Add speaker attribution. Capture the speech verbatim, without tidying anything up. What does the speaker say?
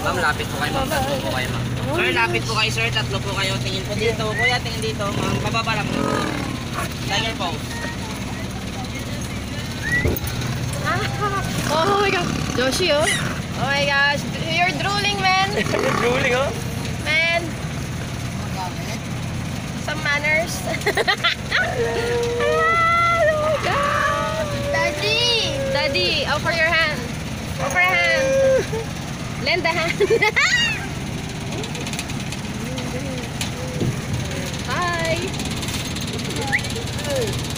Speaker 1: Ma'am, lapit po kayo, ma'am. Tatlo po kayo, ma'am. Sir, lapit po kayo, sir. Tatlo po kayo. Tingin po dito. Kuya, tingin dito. Ma'am, bababa lang. Tiger pose.
Speaker 2: Oh my god. Joshi, oh. Oh my gosh. You're drooling, man.
Speaker 1: You're drooling, oh?
Speaker 2: Man. Some manners. Oh my god. Daddy. Daddy, offer your hand. Offer a hand. Lend a hand. Hi.